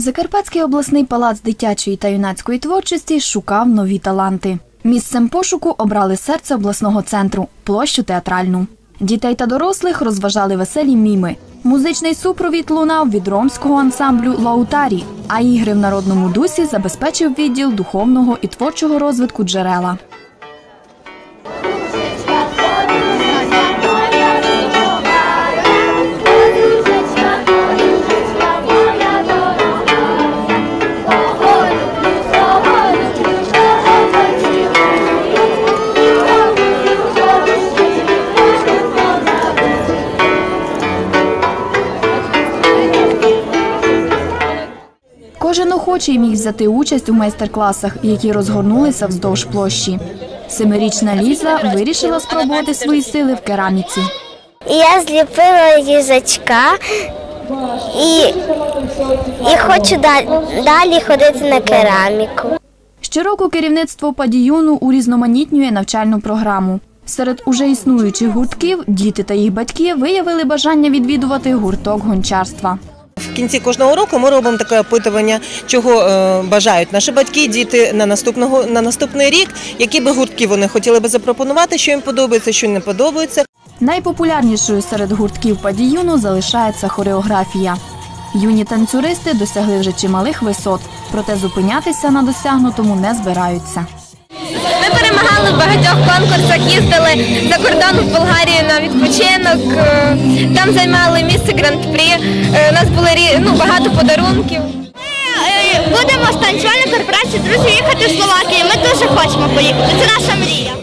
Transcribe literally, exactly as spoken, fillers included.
Закарпатський обласний палац дитячої та юнацької творчості шукав нові таланти. Місцем пошуку обрали серце обласного центру – площу Театральну. Дітей та дорослих розважали веселі міми. Музичний супровід лунав від ромського ансамблю «Лаутарі», а ігри в народному дусі забезпечив відділ духовного і творчого розвитку «Джерела». Кожен охочий міг взяти участь у майстер-класах, які розгорнулися вздовж площі. Семирічна Ліза вирішила спробувати свої сили в кераміці. Я зліпила їжачка і, і хочу далі ходити на кераміку. Щороку керівництво Падіюну урізноманітнює навчальну програму. Серед уже існуючих гуртків діти та їх батьки виявили бажання відвідувати гурток гончарства. В кінці кожного року ми робимо таке опитування, чого е, бажають наші батьки, діти на, наступного, на наступний рік, які би гуртки вони хотіли би запропонувати, що їм подобається, що не подобається. Найпопулярнішою серед гуртків Падіюну залишається хореографія. Юні танцюристи досягли вже чималих висот, проте зупинятися на досягнутому не збираються. Ми перемагали в багатьох конкурсах, їздили за кордон в Болгарію на відпочинок, там займали місце гран-прі, у нас було ну, багато подарунків. Ми будемо з танцювальної корпорації «Друзі» їхати в Словакію, ми дуже хочемо поїхати, це наша мрія.